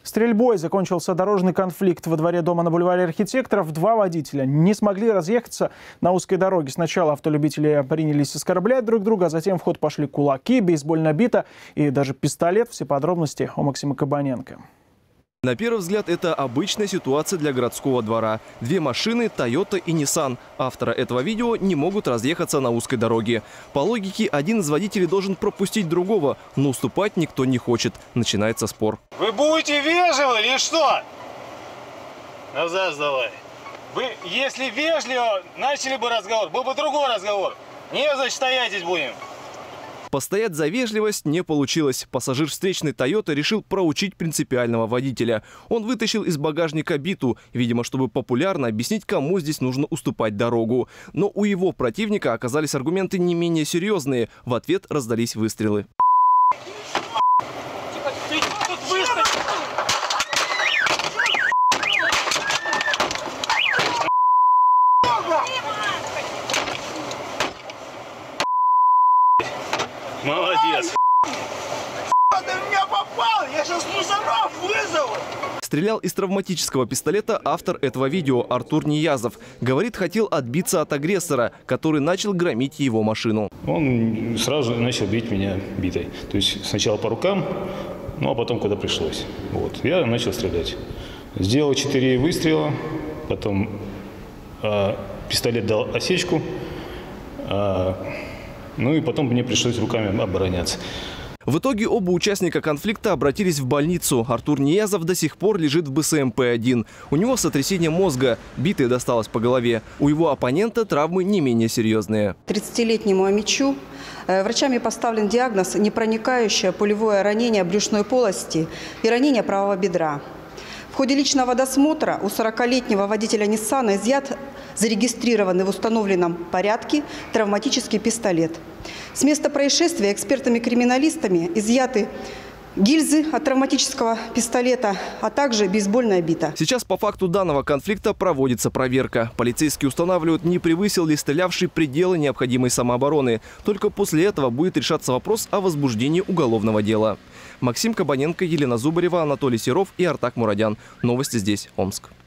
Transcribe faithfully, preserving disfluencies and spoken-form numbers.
Стрельбой закончился дорожный конфликт во дворе дома на бульваре Архитекторов. Два водителя не смогли разъехаться на узкой дороге. Сначала автолюбители принялись оскорблять друг друга, а затем в ход пошли кулаки, бейсбольная бита и даже пистолет. Все подробности у Максима Кабаненко. На первый взгляд, это обычная ситуация для городского двора. Две машины, Toyota и Nissan. Авторы этого видео не могут разъехаться на узкой дороге. По логике, один из водителей должен пропустить другого, но уступать никто не хочет. Начинается спор. Вы будете вежливы или что? Назад сдавай. Вы, если вежливо начали бы разговор, был бы другой разговор. Не, значит, стоять здесь будем. Постоять за вежливость не получилось. Пассажир встречной Toyota решил проучить принципиального водителя. Он вытащил из багажника биту, видимо, чтобы популярно объяснить, кому здесь нужно уступать дорогу. Но у его противника оказались аргументы не менее серьезные. В ответ раздались выстрелы. Молодец. Ты в меня попал! Я сейчас мусоров вызову! Стрелял из травматического пистолета автор этого видео Артур Ниязов. Говорит, хотел отбиться от агрессора, который начал громить его машину. Он сразу начал бить меня битой. То есть сначала по рукам, ну а потом, когда пришлось. Вот. Я начал стрелять. Сделал четыре выстрела, потом э, пистолет дал осечку. Э, Ну и потом мне пришлось руками обороняться. В итоге оба участника конфликта обратились в больницу. Артур Ниязов до сих пор лежит в бэ эс эм пэ один. У него сотрясение мозга, битой досталось по голове. У его оппонента травмы не менее серьезные. тридцатилетнему Амичу врачами поставлен диагноз непроникающее пулевое ранение брюшной полости и ранение правого бедра. В ходе личного досмотра у сорокалетнего водителя Ниссана изъят зарегистрированный в установленном порядке травматический пистолет. С места происшествия экспертами-криминалистами изъяты гильзы от травматического пистолета, а также бейсбольная бита. Сейчас по факту данного конфликта проводится проверка. Полицейские устанавливают, не превысил ли стрелявший пределы необходимой самообороны. Только после этого будет решаться вопрос о возбуждении уголовного дела. Максим Кабаненко, Елена Зубарева, Анатолий Серов и Артак Мурадян. Новости здесь, Омск.